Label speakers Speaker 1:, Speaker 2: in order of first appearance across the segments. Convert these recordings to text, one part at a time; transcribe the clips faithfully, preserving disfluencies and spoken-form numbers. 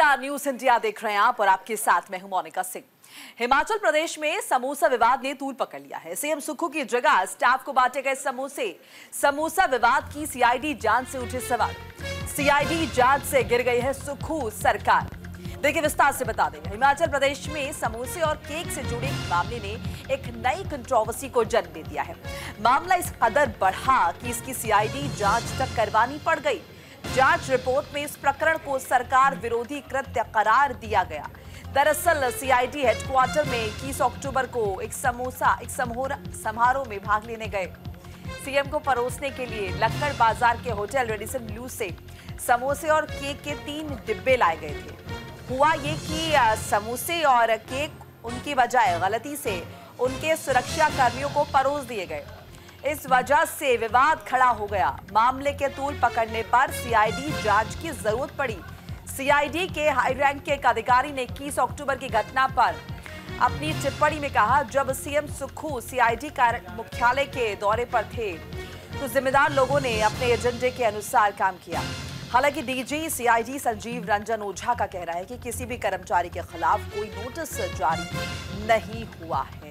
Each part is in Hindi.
Speaker 1: नमस्कार, न्यूज इंडिया देख रहे हैं आप और आपके साथ मैं हूं मोनिका सिंह। हिमाचल प्रदेश में समोसा विवाद ने तूल पकड़ लिया है। सीएम सुक्खू की जगह स्टाफ को बांटे गए समोसे। समोसा विवाद की सीआईडी जांच से उठे सवाल। सीआईडी जांच से गिर गई है सुक्खू सरकार। देखिए विस्तार से बता दें, हिमाचल प्रदेश में समोसे और केक से जुड़े मामले ने एक नई कंट्रोवर्सी को जन्म दे दिया है। मामला इस कदर बढ़ा कि इसकी सीआईडी जांच तक करवानी पड़ गई। जांच रिपोर्ट में इस प्रकरण को सरकार विरोधी कृत्य करार दिया गया। दरअसल सीआईडी हेडक्वार्टर में इक्कीस अक्टूबर को एक समोसा एक समारोह में भाग लेने गए सीएम को परोसने के लिए लक्कड़ बाजार के होटल रेडिसन ब्लू से समोसे और केक के तीन डिब्बे लाए गए थे। हुआ ये कि समोसे और केक उनकी बजाय गलती से उनके सुरक्षा कर्मियों को परोस दिए गए। इस वजह से विवाद खड़ा हो गया। मामले के तूल पकड़ने पर सीआईडी जांच की जरूरत पड़ी। सीआईडी के हाई रैंक के एक अधिकारी ने इक्कीस अक्टूबर की घटना पर अपनी टिप्पणी में कहा, जब सीएम सुक्खू सीआईडी मुख्यालय के दौरे पर थे तो जिम्मेदार लोगों ने अपने एजेंडे के अनुसार काम किया। हालांकि डीजी सीआईडी संजीव रंजन ओझा का कहना है कि किसी भी कर्मचारी के खिलाफ कोई नोटिस जारी नहीं हुआ है।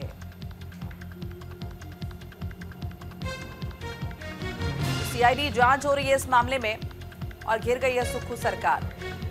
Speaker 1: सीआईडी जांच हो रही है इस मामले में और घिर गई है सुक्खू सरकार।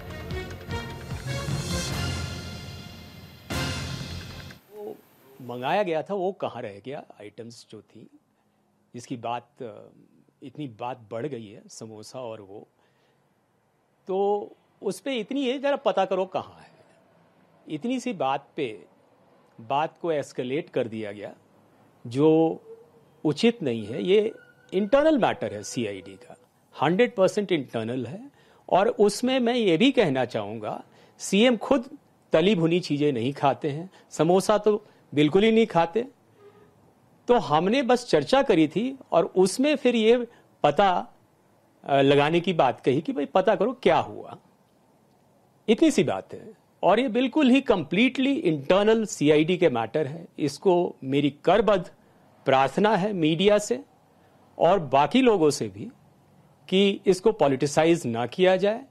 Speaker 2: वो मंगाया गया था वो कहाँ रह गया, आइटम्स जो थी, इसकी बात इतनी बात बढ़ गई है समोसा और वो, तो उस पे इतनी है, जरा पता करो कहाँ है। इतनी सी बात पे बात को एस्केलेट कर दिया गया जो उचित नहीं है। ये इंटरनल मैटर है सीआईडी का, हंड्रेड परसेंट इंटरनल है। और उसमें मैं ये भी कहना चाहूँगा, सीएम खुद तली भुनी चीज़ें नहीं खाते हैं, समोसा तो बिल्कुल ही नहीं खाते। तो हमने बस चर्चा करी थी और उसमें फिर ये पता लगाने की बात कही कि भाई पता करो क्या हुआ। इतनी सी बात है और ये बिल्कुल ही कंप्लीटली इंटरनल सीआईडी के मैटर है। इसको मेरी करबद्ध प्रार्थना है मीडिया से और बाकी लोगों से भी कि इसको पॉलिटिसाइज ना किया जाए।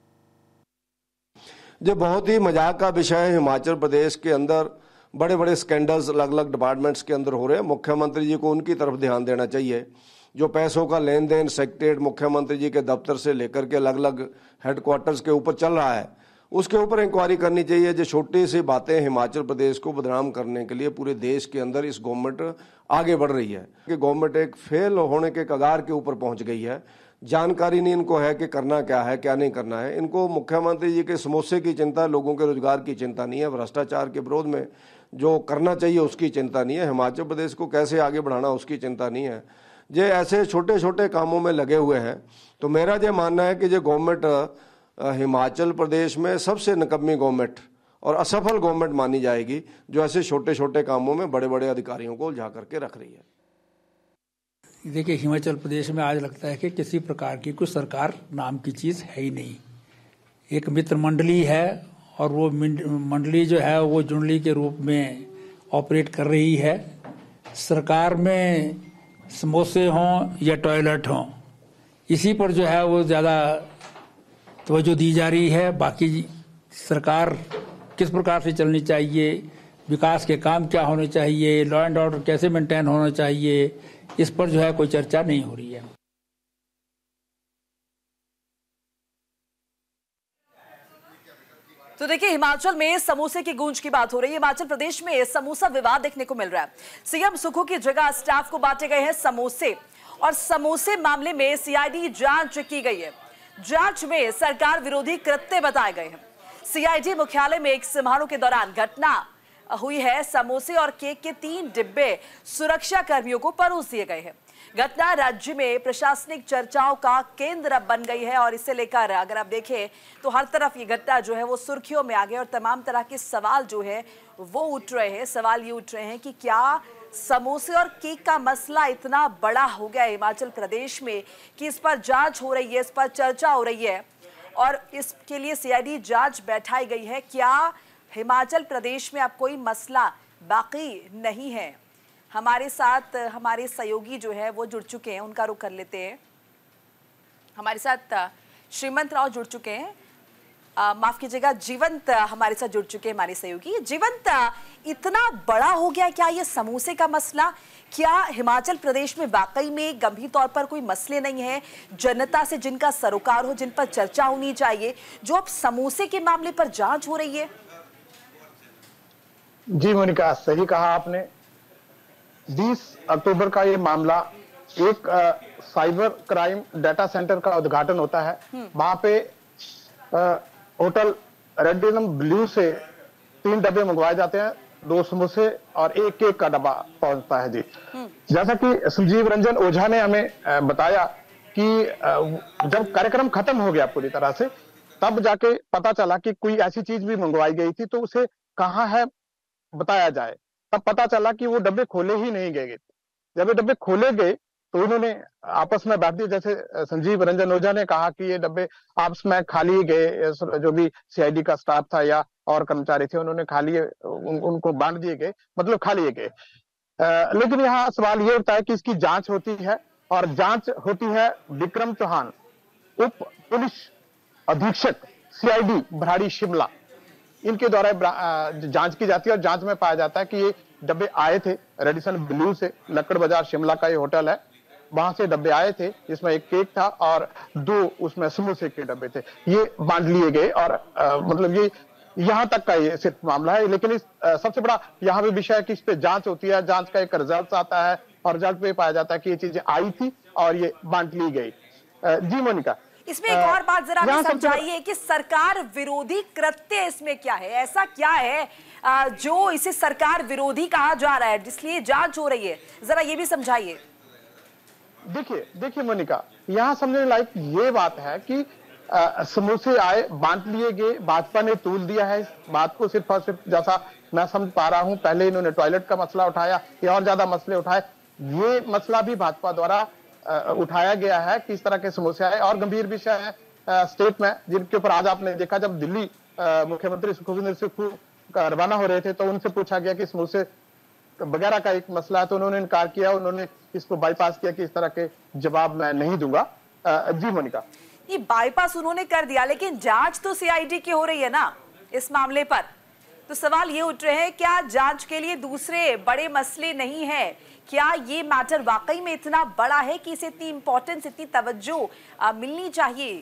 Speaker 3: जो बहुत ही मजाक का विषय है, हिमाचल प्रदेश के अंदर बड़े बड़े स्कैंडल्स अलग अलग डिपार्टमेंट्स के अंदर हो रहे हैं। मुख्यमंत्री जी को उनकी तरफ ध्यान देना चाहिए। जो पैसों का लेन देन सेक्रेटरीट मुख्यमंत्री जी के दफ्तर से लेकर के अलग अलग हेडक्वार्टर्स के ऊपर चल रहा है, उसके ऊपर इंक्वायरी करनी चाहिए। जो छोटी सी बातें हिमाचल प्रदेश को बदनाम करने के लिए पूरे देश के अंदर इस गवर्नमेंट आगे बढ़ रही है कि गवर्नमेंट एक फेल होने के कगार के ऊपर पहुंच गई है। जानकारी नहीं इनको है कि करना क्या है क्या नहीं करना है। इनको मुख्यमंत्री जी के समोसे की चिंता, लोगों के रोजगार की चिंता नहीं है, भ्रष्टाचार के विरोध में जो करना चाहिए उसकी चिंता नहीं है, हिमाचल प्रदेश को कैसे आगे बढ़ाना उसकी चिंता नहीं है। जे ऐसे छोटे छोटे कामों में लगे हुए हैं। तो मेरा ये मानना है कि जो गवर्नमेंट हिमाचल प्रदेश में सबसे निकम्मी गवर्नमेंट और असफल गवर्नमेंट मानी जाएगी, जो ऐसे छोटे छोटे कामों में बड़े बड़े अधिकारियों को उलझा करके रख रही है।
Speaker 4: देखिए, हिमाचल प्रदेश में आज लगता है कि किसी प्रकार की कुछ सरकार नाम की चीज़ है ही नहीं। एक मित्र मंडली है और वो मंडली जो है वो जुंडली के रूप में ऑपरेट कर रही है। सरकार में समोसे हों या टॉयलेट हों, इसी पर जो है वो ज़्यादा तवज्जो दी जा रही है। बाकी सरकार किस प्रकार से चलनी चाहिए, विकास के काम क्या होने चाहिए, लॉ एंड ऑर्डर कैसे मेंटेन होना चाहिए, इस पर जो है कोई चर्चा नहीं हो रही है।
Speaker 1: तो देखिए, हिमाचल में समोसे की गूंज की बात हो रही है। हिमाचल प्रदेश में समोसा विवाद देखने को मिल रहा है। सीएम सुक्खू की जगह स्टाफ को बांटे गए हैं समोसे और समोसे मामले में सीआईडी जांच की गई है। जांच में सरकार विरोधी कृत्य बताए गए हैं। सीआईडी मुख्यालय में एक समारोह के दौरान घटना हुई है। समोसे और केक के तीन डिब्बे सुरक्षा कर्मियों को परोस दिए गए हैं। घटना राज्य में प्रशासनिक चर्चाओं का केंद्र बन गई है और इसे लेकर अगर आप देखें तो हर तरफ ये घटना जो है वो सुर्खियों में आ गई और तमाम तरह के सवाल जो है वो उठ रहे हैं। सवाल ये उठ रहे हैं कि क्या समोसे और केक का मसला इतना बड़ा हो गया हिमाचल प्रदेश में कि इस पर जांच हो रही है, इस पर चर्चा हो रही है और इसके लिए सीआईडी जांच बैठाई गई है। क्या हिमाचल प्रदेश में अब कोई मसला बाकी नहीं है? हमारे साथ हमारे सहयोगी जो है वो जुड़ चुके हैं, उनका रुख कर लेते हैं। हमारे साथ श्रीमंत राव जुड़ चुके हैं। आ, माफ कीजिएगा, जीवंत हमारे साथ जुड़ चुके हैं हमारे सहयोगी। जीवंत, इतना बड़ा हो गया क्या ये समोसे का मसला? क्या हिमाचल प्रदेश में वाकई में गंभीर तौर पर कोई मसले नहीं है जनता से जिनका सरोकार हो, जिन पर चर्चा होनी चाहिए, जो अब समोसे के मामले पर जांच हो रही है?
Speaker 5: जी मोनिका, सही कहा आपने। बीस अक्टूबर का ये मामला, एक आ, साइबर क्राइम डाटा सेंटर का उद्घाटन होता है। वहां पे होटल रेड डेनिम ब्लू से तीन डब्बे मंगवाए जाते हैं, दो समोसे और एक केक का डब्बा पहुंचता है। जी, जैसा कि संजीव रंजन ओझा ने हमें बताया कि जब कार्यक्रम खत्म हो गया पूरी तरह से, तब जाके पता चला कि कोई ऐसी चीज भी मंगवाई गई थी, तो उसे कहाँ है बताया जाए। तब पता चला कि वो डब्बे खोले ही नहीं गए। जब ये डब्बे खोले गए तो उन्होंने आपस में बात दी, जैसे संजीव रंजन ओझा ने कहा कि ये डब्बे आपस में खा लिए गए, जो भी सीआईडी का स्टाफ था या और कर्मचारी थे उन्होंने खा लिए, उन, उनको बांट दिए गए, मतलब खा लिए गए। लेकिन यहाँ सवाल ये उठता है कि इसकी जांच होती है, और जांच होती है विक्रम चौहान, उप पुलिस अधीक्षक सीआईडी भराड़ी शिमला, इनके द्वारा जांच की जाती है। और जांच में पाया जाता है कि ये डब्बे आए थे रेडिसन ब्लू से, लक्कड़ बाजार शिमला का ये होटल है, वहां से डब्बे आए थे, जिसमें एक केक था और दो उसमें समोसे के डब्बे थे, ये बांट लिए गए। और आ, मतलब ये यहां तक का ये सिर्फ मामला है। लेकिन इस आ, सबसे बड़ा यहाँ पे विषय है कि इस पे जांच होती है, जांच का एक रिजल्ट आता है और रिजल्ट पे पाया जाता है कि ये चीजें आई थी और ये बांट ली गई। जी मोनिका,
Speaker 1: इसमें एक और बात जरा हमें समझाइए कि सरकार विरोधी कृत्य इसमें क्या है? ऐसा क्या है जो इसे सरकार विरोधी कहा जा रहा है, जिसलिए जांच हो रही है? जरा ये भी समझाइए।
Speaker 5: देखिए देखिए मोनिका, यहाँ समझने लायक ये बात है कि आ, समोसे आए, बांट लिए गए, भाजपा ने तूल दिया है इस बात को सिर्फ और सिर्फ, जैसा मैं समझ पा रहा हूँ। पहले इन्होंने टॉयलेट का मसला उठाया, ये और ज्यादा मसले उठाए, ये मसला भी भाजपा द्वारा उठाया गया है, किस तरह के समोसे आए। और गंभीर विषय है स्टेट में, जिनके ऊपर आज आपने देखा, जब दिल्ली मुख्यमंत्री सुखविंदर सुक्खू रवाना हो रहे थे तो उनसे पूछा गया कि समोसे वगैरह का एक मसला है, तो उन्होंने इनकार किया, उन्होंने इसको बाईपास किया कि इस तरह के जवाब मैं नहीं दूंगा। जी मोनिका,
Speaker 1: ये बाईपास उन्होंने कर दिया, लेकिन जांच तो सीआईडी की हो रही है ना इस मामले पर। तो सवाल ये उठ रहे हैं, क्या जांच के लिए दूसरे बड़े मसले नहीं है? क्या ये मैटर वाकई में इतना बड़ा है कि इसे इतनी इंपॉर्टेंस, इतनी तवज्जो मिलनी चाहिए?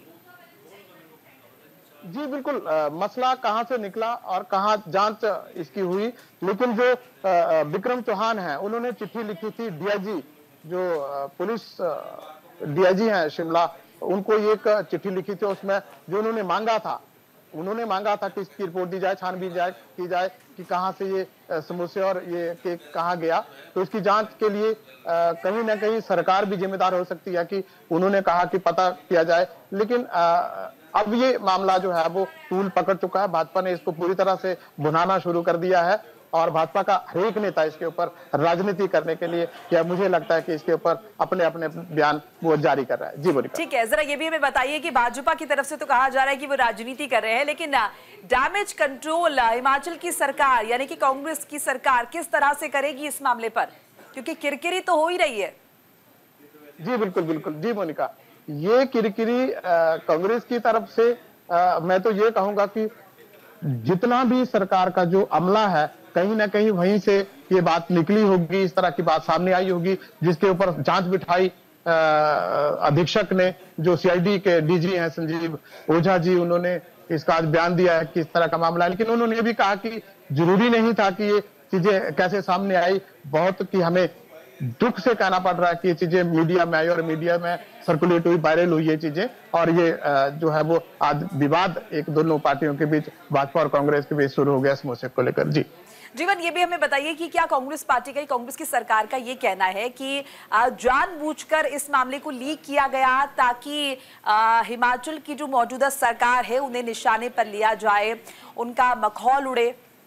Speaker 5: जी बिल्कुल, आ, मसला कहां से निकला और कहां जांच इसकी हुई, लेकिन जो विक्रम चौहान है उन्होंने चिट्ठी लिखी थी डीआईजी, जो आ, पुलिस डीआईजी हैं शिमला, उनको एक चिट्ठी लिखी थी। उसमें जो उन्होंने मांगा था, उन्होंने मांगा था कि इसकी रिपोर्ट दी जाए, छानबीन जाए की जाए कि कहां से ये समोसे और ये केक कहां गया। तो इसकी जांच के लिए आ, कहीं ना कहीं सरकार भी जिम्मेदार हो सकती है कि उन्होंने कहा कि पता किया जाए। लेकिन आ, अब ये मामला जो है वो तूल पकड़ चुका है, भाजपा ने इसको पूरी तरह से भुनाना शुरू कर दिया है और भाजपा का हर एक नेता इसके ऊपर राजनीति करने के लिए, या मुझे लगता है कि इसके ऊपर अपने अपने बयान वो जारी कर रहा है। जी बोलिए।
Speaker 1: ठीक है, जरा ये भी हमें बताइए कि भाजपा की तरफ से तो कहा जा रहा है कि वो राजनीति कर रहे हैं, लेकिन डैमेज कंट्रोल हिमाचल की सरकार यानी कि कांग्रेस की सरकार किस तरह से करेगी इस मामले पर? क्योंकि किरकिरी तो हो ही रही है।
Speaker 5: जी बिल्कुल बिल्कुल। जी मोनिका, ये किरकिरी कांग्रेस की तरफ से आ, मैं तो ये कहूंगा कि जितना भी सरकार का जो अमला है, कहीं ना कहीं वहीं से ये बात निकली होगी, इस तरह की बात सामने आई होगी, जिसके ऊपर जांच बिठाई अधीक्षक ने, जो सीआईडी के डीजी हैं संजीव ओझा जी, उन्होंने इसका आज बयान दिया है कि इस तरह का मामला है। लेकिन उन्होंने ये भी कहा कि जरूरी नहीं था कि ये चीजें कैसे सामने आई। बहुत कि हमें दुख से कहना पड़ रहा है कि ये चीजें मीडिया में आई और मीडिया में सर्कुलेट हुई, वायरल हुई ये चीजें, और ये जो है वो आज विवाद एक दोनों पार्टियों के बीच, भाजपा और कांग्रेस के बीच शुरू हो गया समोसे को लेकर। जी
Speaker 1: जीवन, ये भी हमें बताइए कि क्या कांग्रेस पार्टी का, कांग्रेस की सरकार का ये कहना है कि जानबूझकर इस मामले को लीक किया गया ताकि हिमाचल की जो मौजूदा सरकार है उन्हें निशाने पर लिया जाए, उनका मखौल उड़े?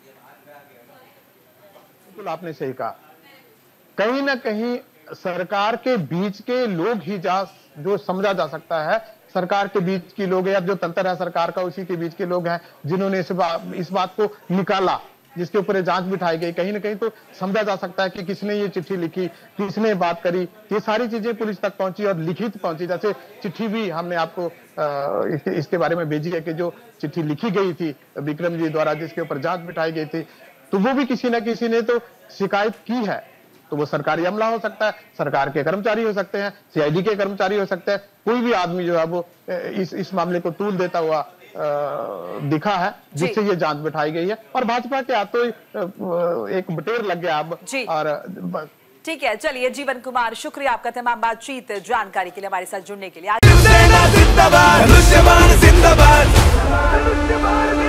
Speaker 5: बिल्कुल आपने सही कहा, कहीं ना कहीं सरकार के बीच के लोग ही जा जो समझा जा सकता है, सरकार के बीच के लोग या जो तंत्र है सरकार का, उसी के बीच के लोग हैं जिन्होंने इस, बा, इस बात को निकाला जिसके ऊपर जांच बिठाई गई, कहीं ना कहीं तो समझा जा सकता है कि किसने ये चिट्ठी लिखी, किसने बात करी, ये सारी चीजें पुलिस तक पहुंची और लिखित पहुंची। जैसे चिट्ठी भी हमने आपको इसके, इसके बारे में भेजी है कि जो चिट्ठी लिखी गई थी विक्रम जी द्वारा, जिसके ऊपर जांच बिठाई गई थी, तो वो भी किसी ना किसी ने तो शिकायत की है। तो वो सरकारी अमला हो सकता है, सरकार के कर्मचारी हो सकते हैं, सीआईडी के कर्मचारी हो सकते हैं, कोई भी आदमी जो है वो इस इस मामले को तूल देता हुआ दिखा है, जिससे ये जांच बिठाई गई है। और भाजपा के हाथों एक बटेर लग गया अब। और
Speaker 1: ठीक है, चलिए जीवन कुमार, शुक्रिया आपका तमाम बातचीत जानकारी के लिए, हमारे साथ जुड़ने के लिए।